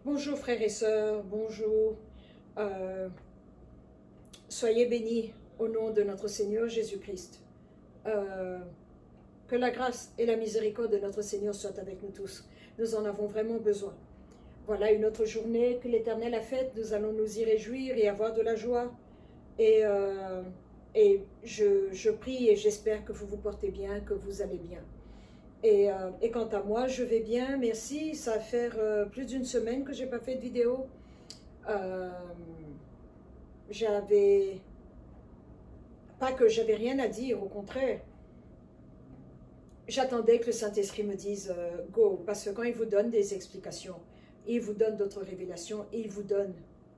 Bonjour frères et sœurs, bonjour. Euh, Soyez bénis au nom de notre Seigneur Jésus-Christ. Que la grâce et la miséricorde de notre Seigneur soient avec nous tous. Nous en avons vraiment besoin. Voilà une autre journée que l'Éternel a faite. Nous allons nous y réjouir et avoir de la joie. Et je prie et j'espère que vous vous portez bien, que vous allez bien. Et quant à moi, je vais bien, merci. Ça va faire plus d'une semaine que je n'ai pas fait de vidéo. Pas que j'avais rien à dire, au contraire. J'attendais que le Saint-Esprit me dise go, parce que quand il vous donne des explications, il vous donne d'autres révélations, il vous donne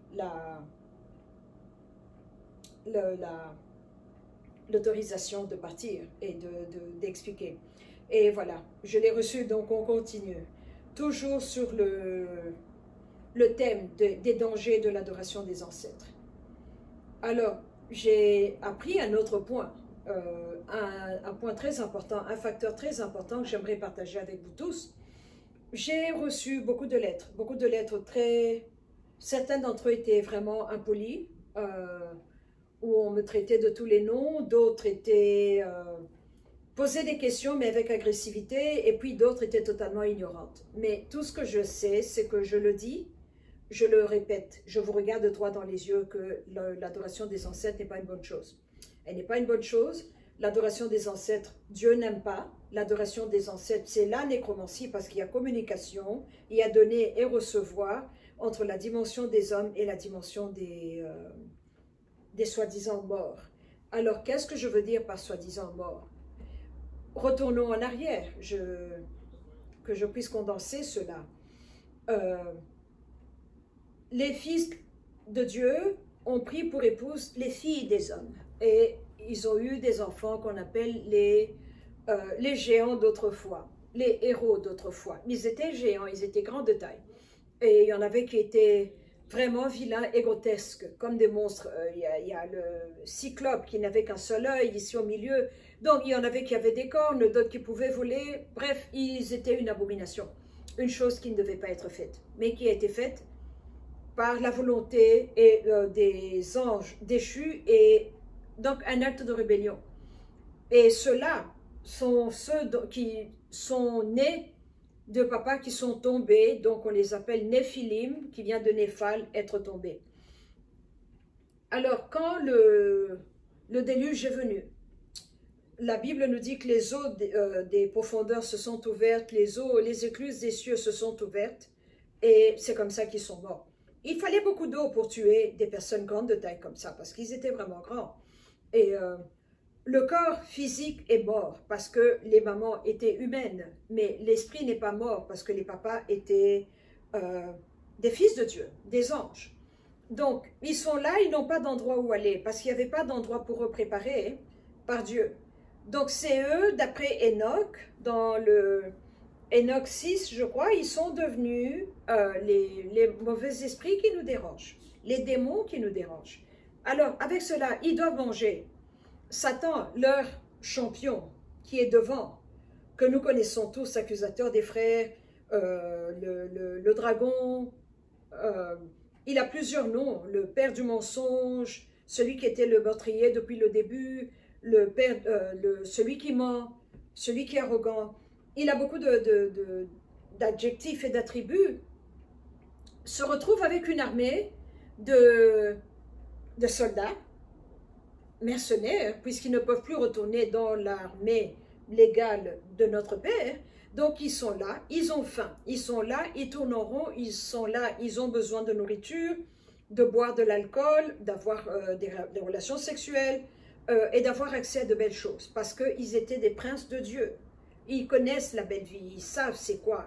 l'autorisation de partir et d'expliquer. Et voilà, je l'ai reçu, donc on continue. Toujours sur le thème des dangers de l'adoration des ancêtres. Alors, j'ai appris un autre point, un point très important, un facteur très important que j'aimerais partager avec vous tous. J'ai reçu beaucoup de lettres très... Certains d'entre eux étaient vraiment impolis, où on me traitait de tous les noms, d'autres étaient... posaient des questions, mais avec agressivité, et puis d'autres étaient totalement ignorantes. Mais tout ce que je sais, c'est que je le dis, je le répète, je vous regarde droit dans les yeux que l'adoration des ancêtres n'est pas une bonne chose. Elle n'est pas une bonne chose. L'adoration des ancêtres, Dieu n'aime pas. L'adoration des ancêtres, c'est la nécromancie parce qu'il y a communication, il y a donner et recevoir entre la dimension des hommes et la dimension des soi-disant morts. Alors, qu'est-ce que je veux dire par soi-disant morts? Retournons en arrière, que je puisse condenser cela. Les fils de Dieu ont pris pour épouse les filles des hommes. Et ils ont eu des enfants qu'on appelle les géants d'autrefois, les héros d'autrefois. Ils étaient géants, ils étaient grands de taille. Et il y en avait qui étaient vraiment vilains et grotesques, comme des monstres. Il y a le cyclope qui n'avait qu'un seul œil ici au milieu. Donc il y en avait qui avaient des cornes, d'autres qui pouvaient voler. Bref, ils étaient une abomination. Une chose qui ne devait pas être faite, mais qui a été faite par la volonté et, des anges déchus, et donc un acte de rébellion. Et ceux-là sont ceux qui sont nés de papas qui sont tombés, donc on les appelle Néphilim, qui vient de Néphal, être tombé. Alors, quand le déluge est venu, la Bible nous dit que les eaux des profondeurs se sont ouvertes, les écluses des cieux se sont ouvertes, et c'est comme ça qu'ils sont morts. Il fallait beaucoup d'eau pour tuer des personnes grandes de taille comme ça, parce qu'ils étaient vraiment grands. Et le corps physique est mort, parce que les mamans étaient humaines, mais l'esprit n'est pas mort, parce que les papas étaient des fils de Dieu, des anges. Donc, ils sont là, ils n'ont pas d'endroit où aller, parce qu'il n'y avait pas d'endroit pour eux préparé par Dieu. Donc, c'est eux, d'après Enoch, dans le... Enoch 6, je crois, ils sont devenus les mauvais esprits qui nous dérangent, les démons qui nous dérangent. Alors, avec cela, ils doivent manger. Satan, leur champion, qui est devant, que nous connaissons tous, accusateur des frères, le dragon, il a plusieurs noms, le père du mensonge, celui qui était le meurtrier depuis le début, celui qui ment, celui qui est arrogant. Il a beaucoup d'adjectifs et d'attributs, se retrouve avec une armée de soldats, mercenaires, puisqu'ils ne peuvent plus retourner dans l'armée légale de notre Père. Donc ils sont là, ils ont faim, ils sont là, ils tournent en rond, ils sont là, ils ont besoin de nourriture, de boire de l'alcool, d'avoir des relations sexuelles et d'avoir accès à de belles choses, parce qu'ils étaient des princes de Dieu. Ils connaissent la belle vie, ils savent c'est quoi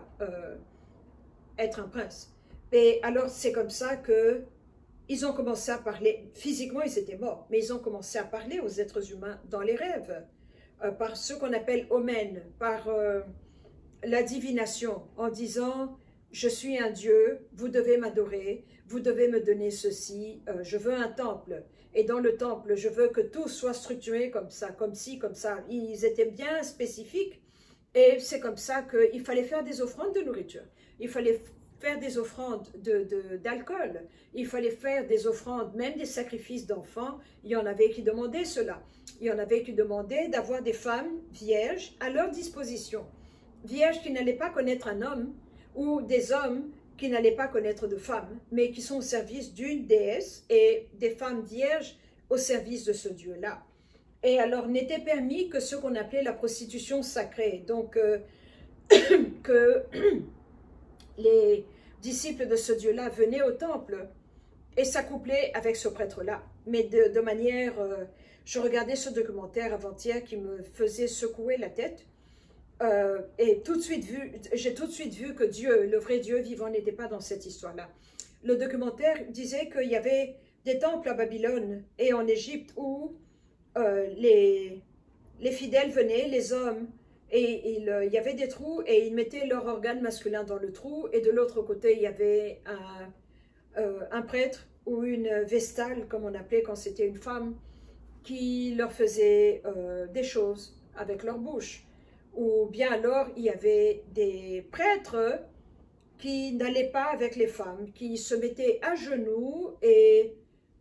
être un prince. Et alors c'est comme ça que ils ont commencé à parler, physiquement ils étaient morts, mais ils ont commencé à parler aux êtres humains dans les rêves, par ce qu'on appelle omen, par la divination, en disant « Je suis un Dieu, vous devez m'adorer, vous devez me donner ceci, je veux un temple, et dans le temple, je veux que tout soit structuré comme ça, comme ci, comme ça. » Ils étaient bien spécifiques, et c'est comme ça qu'il fallait faire des offrandes de nourriture. Il fallait faire des offrandes d'alcool, il fallait faire des offrandes, même des sacrifices d'enfants. Il y en avait qui demandaient cela. Il y en avait qui demandaient d'avoir des femmes vierges à leur disposition. Vierges qui n'allaient pas connaître un homme, ou des hommes qui n'allaient pas connaître de femmes, mais qui sont au service d'une déesse, et des femmes vierges au service de ce Dieu-là. Et alors n'était permis que ce qu'on appelait la prostitution sacrée, donc que les disciples de ce Dieu-là venaient au temple et s'accoupler avec ce prêtre-là. Mais de manière... je regardais ce documentaire avant-hier qui me faisait secouer la tête. Et j'ai tout de suite vu que Dieu, le vrai Dieu vivant, n'était pas dans cette histoire-là. Le documentaire disait qu'il y avait des temples à Babylone et en Égypte où les fidèles venaient, les hommes, et il y avait des trous et ils mettaient leur organe masculin dans le trou, et de l'autre côté il y avait un prêtre ou une vestale, comme on appelait quand c'était une femme, qui leur faisait des choses avec leur bouche. Ou bien alors il y avait des prêtres qui n'allaient pas avec les femmes, qui se mettaient à genoux, et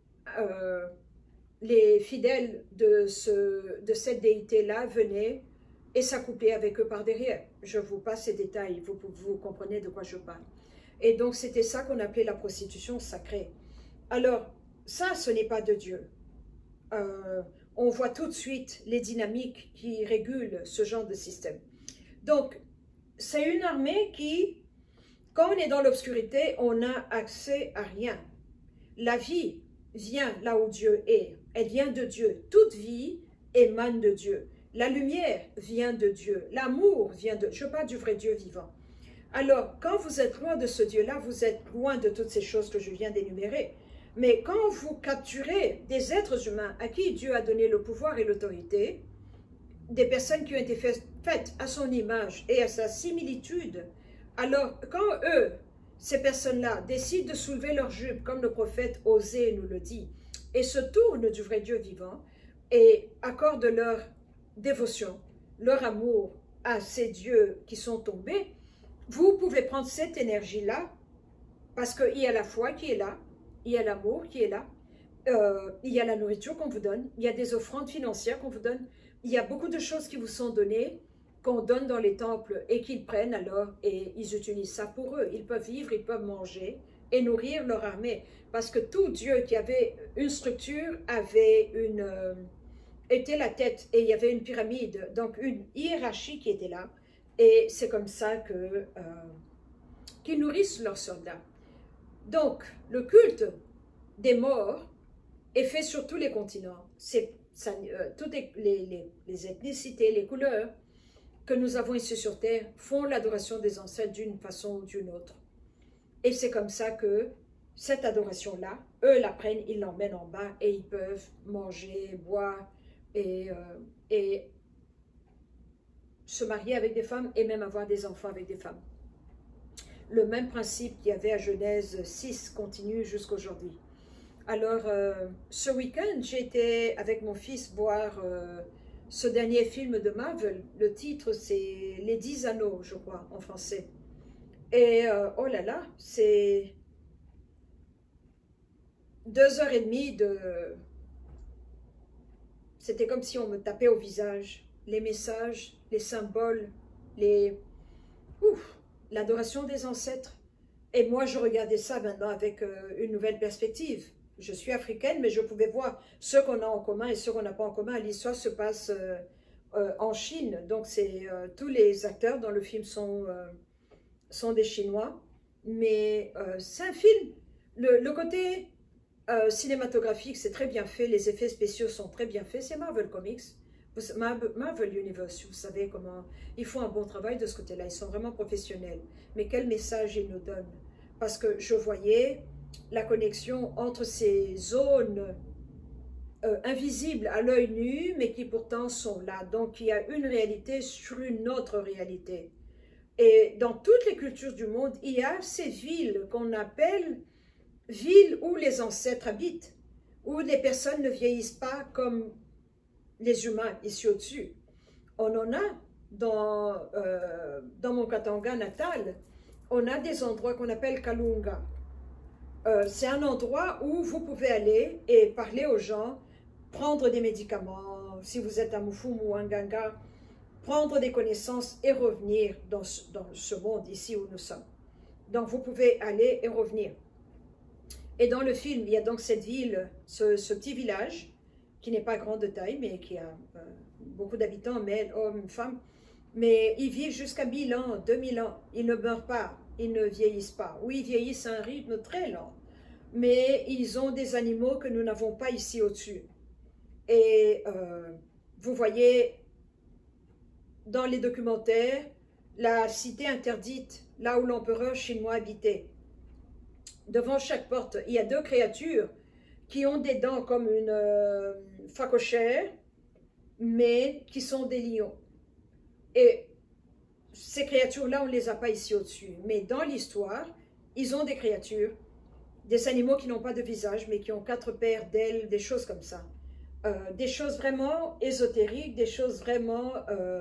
les fidèles de cette déité-là venaient et s'accoupler avec eux par derrière. Je vous passe ces détails, vous comprenez de quoi je parle. Et donc c'était ça qu'on appelait la prostitution sacrée. Alors ça, ce n'est pas de Dieu. On voit tout de suite les dynamiques qui régulent ce genre de système. Donc c'est une armée qui, quand on est dans l'obscurité, on n'a accès à rien. La vie vient là où Dieu est, elle vient de Dieu. Toute vie émane de Dieu. La lumière vient de Dieu, l'amour vient de... Je parle du vrai Dieu vivant. Alors, quand vous êtes loin de ce Dieu-là, vous êtes loin de toutes ces choses que je viens d'énumérer. Mais quand vous capturez des êtres humains à qui Dieu a donné le pouvoir et l'autorité, des personnes qui ont été faites à son image et à sa similitude, alors quand eux, ces personnes-là, décident de soulever leur jupe, comme le prophète Osée nous le dit, et se tournent du vrai Dieu vivant, et accordent leur dévotion, leur amour à ces dieux qui sont tombés, vous pouvez prendre cette énergie-là, parce qu'il y a la foi qui est là, il y a l'amour qui est là, il y a la nourriture qu'on vous donne, il y a des offrandes financières qu'on vous donne, il y a beaucoup de choses qui vous sont données, qu'on donne dans les temples et qu'ils prennent alors et ils utilisent ça pour eux. Ils peuvent vivre, ils peuvent manger et nourrir leur armée. Parce que tout Dieu qui avait une structure avait était la tête, et il y avait une pyramide, donc une hiérarchie qui était là. Et c'est comme ça qu'ils nourrissent leurs soldats. Donc, le culte des morts est fait sur tous les continents. Toutes les ethnicités, les couleurs que nous avons ici sur Terre font l'adoration des ancêtres d'une façon ou d'une autre. Et c'est comme ça que cette adoration-là, eux la prennent, ils l'emmènent en bas et ils peuvent manger, boire et se marier avec des femmes et même avoir des enfants avec des femmes. Le même principe qu'il y avait à Genèse 6 continue jusqu'aujourd'hui. Alors, ce week-end, j'ai été avec mon fils voir ce dernier film de Marvel. Le titre, c'est Les 10 Anneaux, je crois, en français. Et oh là là, c'est 2h30 de... C'était comme si on me tapait au visage. Les messages, les symboles, l'adoration des ancêtres. Et moi, je regardais ça maintenant avec une nouvelle perspective. Je suis africaine, mais je pouvais voir ce qu'on a en commun et ce qu'on n'a pas en commun. L'histoire se passe en Chine. Donc, tous les acteurs dans le film sont des Chinois. Mais c'est un film. Le côté cinématographique, c'est très bien fait. Les effets spéciaux sont très bien faits. C'est Marvel Comics. Marvel Universe, vous savez comment ils font un bon travail de ce côté-là, ils sont vraiment professionnels. Mais quel message ils nous donnent? Parce que je voyais la connexion entre ces zones invisibles à l'œil nu, mais qui pourtant sont là. Donc il y a une réalité sur une autre réalité. Et dans toutes les cultures du monde, il y a ces villes qu'on appelle villes où les ancêtres habitent, où les personnes ne vieillissent pas comme les humains ici au-dessus. On en a dans mon Katanga natal, on a des endroits qu'on appelle Kalunga. C'est un endroit où vous pouvez aller et parler aux gens, prendre des médicaments, si vous êtes un Mufumu ou un Ganga, prendre des connaissances et revenir dans ce monde ici où nous sommes. Donc vous pouvez aller et revenir. Et dans le film, il y a donc cette ville, ce petit village, qui n'est pas grand de taille, mais qui a beaucoup d'habitants, hommes, femmes, mais ils vivent jusqu'à 1000 ans, 2000 ans. Ils ne meurent pas, ils ne vieillissent pas. Oui, ils vieillissent à un rythme très lent, mais ils ont des animaux que nous n'avons pas ici au-dessus. Et vous voyez dans les documentaires la cité interdite, là où l'empereur chinois habitait. Devant chaque porte, il y a 2 créatures qui ont des dents comme une phacochère, mais qui sont des lions. Et ces créatures-là, on ne les a pas ici au-dessus. Mais dans l'histoire, ils ont des créatures, des animaux qui n'ont pas de visage, mais qui ont 4 paires d'ailes, des choses comme ça. Des choses vraiment ésotériques, des choses vraiment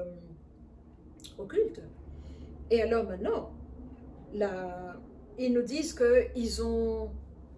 occultes. Et alors maintenant, ils nous disent qu'ils ont,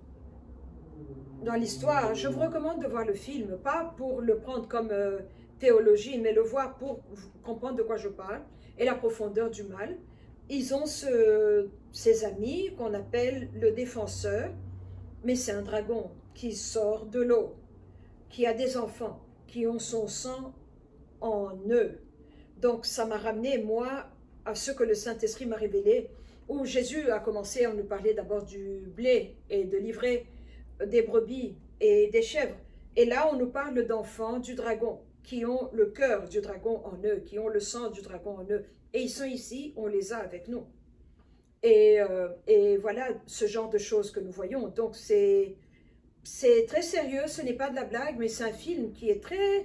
dans l'histoire, je vous recommande de voir le film, pas pour le prendre comme théologie, mais le voir pour comprendre de quoi je parle, et la profondeur du mal. Ils ont ces amis qu'on appelle le défenseur, mais c'est un dragon qui sort de l'eau, qui a des enfants, qui ont son sang en eux. Donc ça m'a ramené, moi, à ce que le Saint-Esprit m'a révélé, où Jésus a commencé à nous parler d'abord du blé et de livrer des brebis et des chèvres. Et là, on nous parle d'enfants du dragon, qui ont le cœur du dragon en eux, qui ont le sang du dragon en eux. Et ils sont ici, on les a avec nous. Et voilà ce genre de choses que nous voyons. Donc c'est très sérieux, ce n'est pas de la blague, mais c'est un film qui est très...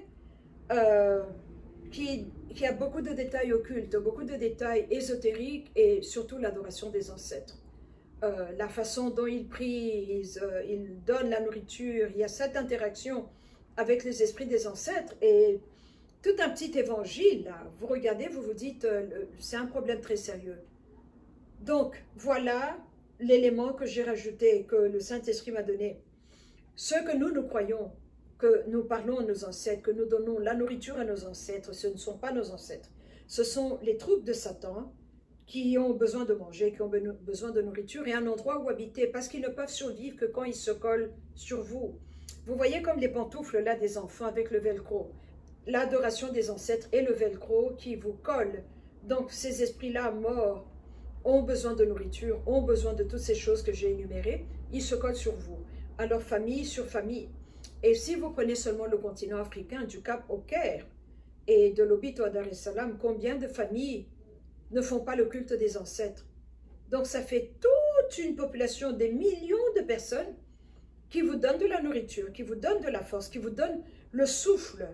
qui a beaucoup de détails occultes, beaucoup de détails ésotériques et surtout l'adoration des ancêtres. La façon dont ils prient, ils donnent la nourriture, il y a cette interaction avec les esprits des ancêtres et tout un petit évangile, là, vous regardez, vous vous dites, c'est un problème très sérieux. Donc, voilà l'élément que j'ai rajouté, que le Saint-Esprit m'a donné. Ce que nous croyons, que nous parlons à nos ancêtres, que nous donnons la nourriture à nos ancêtres, ce ne sont pas nos ancêtres. Ce sont les troupes de Satan qui ont besoin de manger, qui ont besoin de nourriture et un endroit où habiter, parce qu'ils ne peuvent survivre que quand ils se collent sur vous. Vous voyez comme les pantoufles là des enfants avec le velcro. L'adoration des ancêtres et le velcro qui vous colle. Donc ces esprits-là morts ont besoin de nourriture, ont besoin de toutes ces choses que j'ai énumérées, ils se collent sur vous. Alors famille sur famille. Et si vous prenez seulement le continent africain, du Cap au Caire et de Lobito à Dar es Salaam, combien de familles ne font pas le culte des ancêtres? Donc ça fait toute une population, des millions de personnes qui vous donnent de la nourriture, qui vous donnent de la force, qui vous donnent le souffle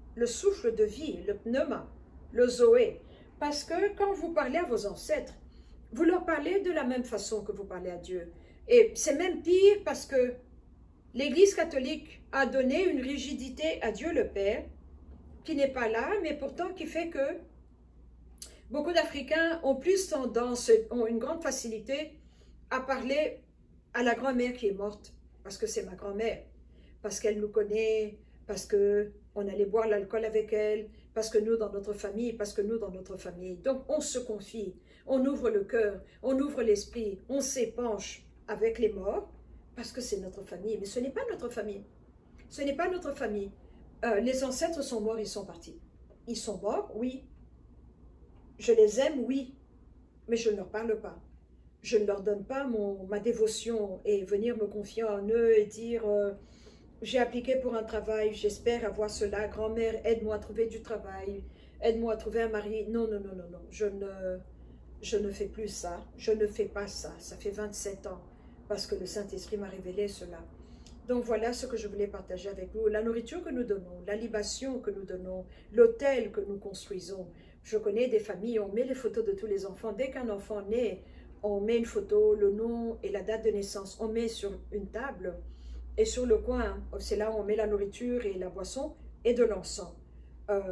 de vie, le pneuma, le zoé. Parce que quand vous parlez à vos ancêtres, vous leur parlez de la même façon que vous parlez à Dieu. Et c'est même pire parce que l'Église catholique a donné une rigidité à Dieu le Père, qui n'est pas là, mais pourtant qui fait que beaucoup d'Africains ont plus tendance, ont une grande facilité à parler à la grand-mère qui est morte, parce que c'est ma grand-mère, parce qu'elle nous connaît, parce qu'on allait boire l'alcool avec elle, parce que nous dans notre famille, parce que nous dans notre famille. Donc on se confie, on ouvre le cœur, on ouvre l'esprit, on s'épanche avec les morts, parce que c'est notre famille. Mais ce n'est pas notre famille. Ce n'est pas notre famille. Les ancêtres sont morts, ils sont partis. Ils sont morts, oui. Je les aime, oui. Mais je ne leur parle pas. Je ne leur donne pas ma dévotion et venir me confier en eux et dire j'ai appliqué pour un travail, j'espère avoir cela. Grand-mère, aide-moi à trouver du travail. Aide-moi à trouver un mari. Non, non, non, non, non. Je ne fais plus ça. Je ne fais pas ça. Ça fait 27 ans. Parce que le Saint-Esprit m'a révélé cela. Donc voilà ce que je voulais partager avec vous. La nourriture que nous donnons, la libation que nous donnons, l'hôtel que nous construisons. Je connais des familles, on met les photos de tous les enfants. Dès qu'un enfant naît, on met une photo, le nom et la date de naissance. On met sur une table et sur le coin, c'est là où on met la nourriture et la boisson et de l'encens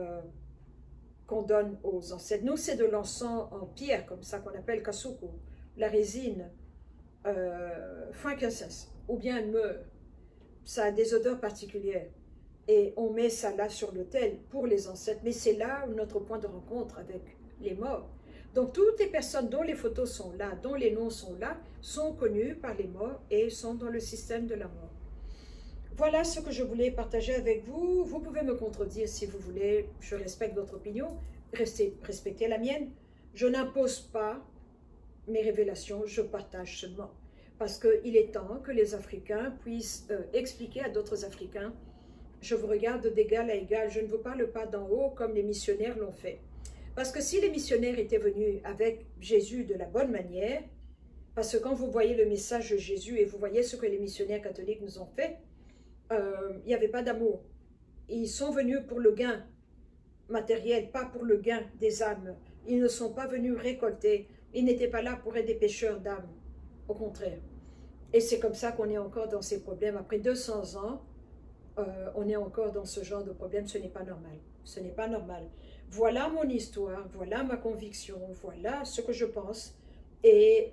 qu'on donne aux ancêtres. Nous, c'est de l'encens en pierre, comme ça qu'on appelle kasuku. la résine frankincense, ou bien myrrhe. Ça a des odeurs particulières. Et on met ça là sur l'autel pour les ancêtres. Mais c'est là notre point de rencontre avec les morts. Donc toutes les personnes dont les photos sont là, dont les noms sont là, sont connues par les morts et sont dans le système de la mort. Voilà ce que je voulais partager avec vous. Vous pouvez me contredire si vous voulez. Je respecte votre opinion. Respectez la mienne. Je n'impose pas mes révélations, je partage seulement. Parce qu'il est temps que les Africains puissent expliquer à d'autres Africains, je vous regarde d'égal à égal, je ne vous parle pas d'en haut comme les missionnaires l'ont fait. Parce que si les missionnaires étaient venus avec Jésus de la bonne manière, parce que quand vous voyez le message de Jésus et vous voyez ce que les missionnaires catholiques nous ont fait, il n'y avait pas d'amour. Ils sont venus pour le gain matériel, pas pour le gain des âmes. Ils ne sont pas venus récolter. Ils n'étaient pas là pour être des pêcheurs d'âmes. Au contraire. Et c'est comme ça qu'on est encore dans ces problèmes. Après 200 ans, on est encore dans ce genre de problème. Ce n'est pas normal. Ce n'est pas normal. Voilà mon histoire, voilà ma conviction, voilà ce que je pense. Et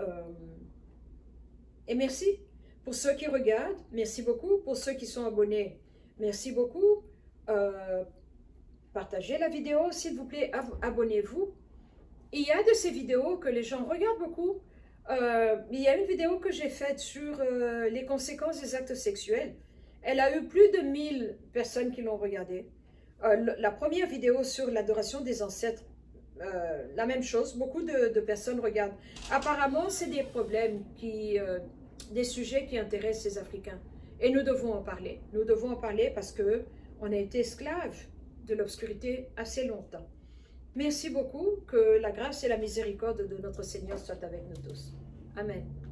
merci pour ceux qui regardent. Merci beaucoup pour ceux qui sont abonnés. Merci beaucoup. Partagez la vidéo, s'il vous plaît. Abonnez-vous. Il y a de ces vidéos que les gens regardent beaucoup. Il y a une vidéo que j'ai faite sur les conséquences des actes sexuels. Elle a eu plus de 1000 personnes qui l'ont regardée. La première vidéo sur l'adoration des ancêtres, la même chose, beaucoup de personnes regardent. Apparemment, c'est des problèmes, des sujets qui intéressent les Africains. Et nous devons en parler. Nous devons en parler parce qu'on a été esclaves de l'obscurité assez longtemps. Merci beaucoup, que la grâce et la miséricorde de notre Seigneur soient avec nous tous. Amen.